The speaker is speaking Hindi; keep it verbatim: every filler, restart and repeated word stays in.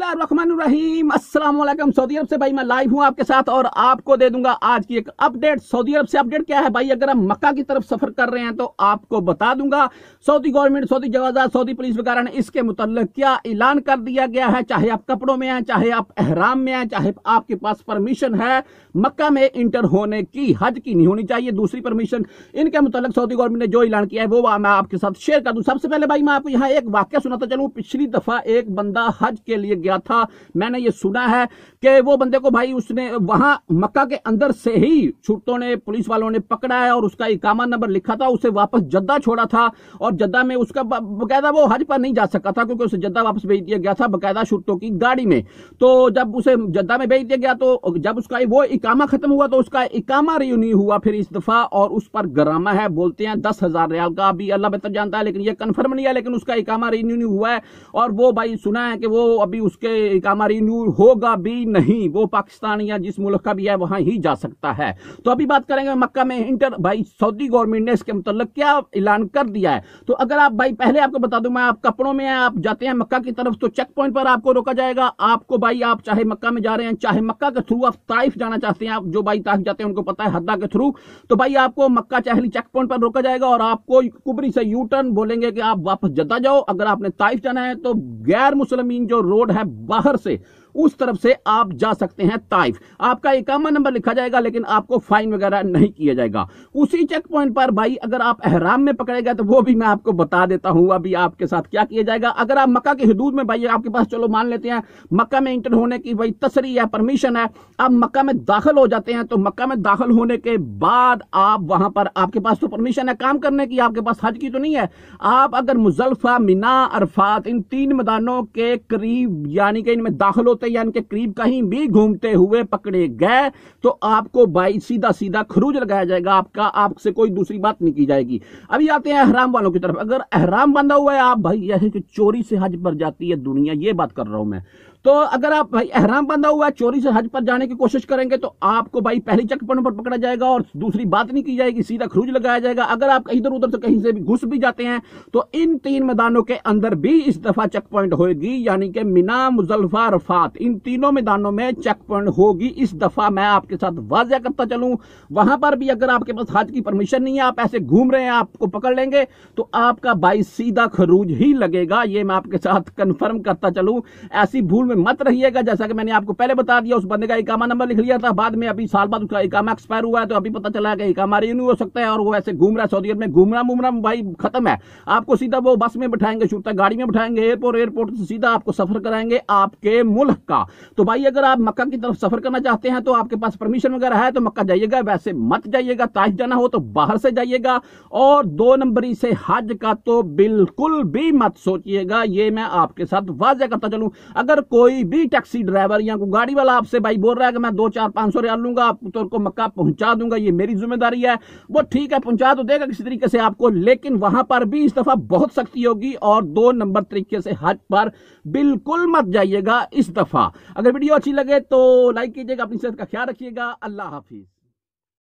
बिस्मिल्लाहिर्रहमानिर्रहीम। अस्सलाम वालेकुम। सऊदी अरब से भाई मैं लाइव हूं आपके साथ और आपको दे दूंगा आज की एक अपडेट। सऊदी अरब से अपडेट क्या है भाई, अगर हम मक्का की तरफ सफर कर रहे हैं तो आपको बता दूंगा सऊदी गवर्नमेंट, सऊदी जवाजात, सऊदी पुलिस वगैरह ने इसके मुतल्लिक क्या ऐलान कर दिया गया है। चाहे आप कपड़ों में हैं, चाहे आप एहराम में हैं, चाहे आपके पास परमिशन है मक्का में इंटर होने की, हज की नहीं होनी चाहिए, दूसरी परमिशन, इनके मुतल्लिक सऊदी गवर्नमेंट ने जो ऐलान किया है वो मैं आपके साथ शेयर कर दूं। सबसे पहले भाई मैं आपको यहाँ एक वाकया सुनाता चलूं। पिछली दफा एक बंदा हज के लिए गया था, मैंने ये सुना है कि वो बंदे को भाई उसने वहां मक्का के अंदर से ही छुट्टों ने, पुलिस वालों ने पकड़ा है और उसका इकामा नंबर लिखा था, उसे वापस जद्दा छोड़ा था और जद्दा में उसका बकायदा वो हज पर नहीं जा सका था क्योंकि उसे जद्दा वापस भेज दिया गया था बकायदा छुट्टों की गाड़ी में। तो जब उसे जद्दा में भेज दिया गया तो जब उसका वो इकामा खत्म हुआ तो उसका इकामा रिन्यू हुआ फिर इस दफा, और उस पर गरामा है, बोलते हैं दस हजार रियाल का, अभी अल्लाह बेहतर जानता है लेकिन ये कंफर्म नहीं है, लेकिन उसका इकामा रिन्यू हुआ है और वो भाई सुना है कि वो अभी उसके इकामा रिन्यू होगा भी नहीं, वो पाकिस्तान या जिस मुल्क का भी है वहां ही जा सकता है। तो अभी बात करेंगे मक्का में इंटर। भाई सऊदी गवर्नमेंट ने इसके मुतल्लिक क्या ऐलान कर दिया है। तो अगर आप भाई पहले आपको बता दूं, मैं आप कपड़ों में हैं, आप जाते हैं मक्का की तरफ तो चेक पॉइंट पर आपको रोका जाएगा। आपको भाई आप चाहे मक्का में जा रहे हैं, चाहे मक्का के थ्रू आप ताइफ जाना चाहते हैं, आप जो भाई ताइफ जाते हैं उनको पता है हद्दा के थ्रू, तो भाई आपको मक्का चाहली चेक पॉइंट पर रोका जाएगा और आपको कुबरी से यू टर्न बोलेंगे कि आप वापस जद्दा जाओ। अगर आपने ताइफ जाना है तो गैर मुसलमीन जो रोड है बाहर से उस तरफ से आप जा सकते हैं ताइफ। आपका इकामा नंबर लिखा जाएगा लेकिन आपको फाइन वगैरह नहीं किया जाएगा। उसी चेक पॉइंट पर भाई अगर आप एहराम में पकड़े गए तो वो भी मैं आपको बता देता हूं अभी आपके साथ क्या किया जाएगा। अगर आप मक्का की हदूद में भाई आपके पास, चलो मान लेते हैं मक्का में इंटर होने की भाई तसरी है, परमिशन है, आप मक्का में दाखिल हो जाते हैं, तो मक्का में दाखिल होने के बाद आप वहां पर आपके पास तो परमिशन है काम करने की, आपके पास हज की तो नहीं है। आप अगर मुजल्फा, मिना, अरफात इन तीन मैदानों के करीब यानी कि इनमें दाखिल यानी के करीब कहीं भी घूमते हुए पकड़े गए तो आपको भाई सीधा सीधा खरूज लगाया जाएगा, आपका आपसे कोई दूसरी बात नहीं की जाएगी। अभी आते हैं एहराम वालों की तरफ। अगर एहराम बंधा हुआ है आप भाई, यह कि चोरी से हज पर जाती है दुनिया, ये बात कर रहा हूं मैं। तो अगर आप भाई एहराम बंधा हुआ है, चोरी से हज पर जाने की कोशिश करेंगे तो आपको भाई पहली चेक पॉइंट पर पकड़ा जाएगा और दूसरी बात नहीं की जाएगी, सीधा खरूज लगाया जाएगा। अगर आप इधर उधर से कहीं से भी घुस भी जाते हैं तो इन तीन मैदानों के अंदर भी इस दफा चेक पॉइंट होगी, यानी कि मिना, मुजल्फा, अरफात इन तीनों मैदानों में चेक पॉइंट होगी इस दफा। मैं आपके साथ वाज़ेह करता चलूं, वहां पर भी अगर आपके पास हज की परमिशन नहीं है, आप ऐसे घूम रहे हैं, आपको पकड़ लेंगे तो आपका भाई सीधा खरूज ही लगेगा। ये मैं आपके साथ कंफर्म करता चलूं, ऐसी भूल में मत रहिएगा। जैसा कि मैंने आपको पहले बता दिया, उस बंदे का इकामा नंबर लिख लिया था, बाद में अभी साल बाद उसका इकामा एक्सपायर हुआ है तो अभी पता चला कि इकामा रिन्यू हो सकता है और वो ऐसे घूम रहा है सऊदी अरब में, घूमना घूमना भाई खत्म है। आपको सीधा वो बस में बिठाएंगे, छुट्टा गाड़ी में बिठाएंगे, एयरपोर्ट एयरपोर्ट से सीधा आपको सफर कराएंगे आपके मुल्क का। तो भाई अगर आप मक्का की तरफ सफर करना चाहते हैं तो आपके पास परमिशन वगैरह है तो मक्का जाइएगा, वैसे मत जाइएगा। ताइफ जाना हो तो बाहर से जाइएगा और दो नंबरी से हज का तो बिल्कुल भी मत सोचिएगा। ये मैं आपके साथ वाज़ेह करता चलूं। अगर कोई भी टैक्सी ड्राइवर या कोई गाड़ी वाला आपसे भाई बोल रहा है कि मैं दो चार पांच सौ रियाल लूंगा तो उनको मक्का पहुंचा दूंगा, ये मेरी जिम्मेदारी है, वो ठीक है पहुंचा तो देगा किसी तरीके से आपको, लेकिन वहां पर भी इस दफा बहुत सख्ती होगी और दो नंबर तरीके से हज पर बिल्कुल मत जाइएगा इस दफा। अगर वीडियो अच्छी लगे तो लाइक कीजिएगा, अपनी सेहत का ख्याल रखिएगा। अल्लाह हाफिज।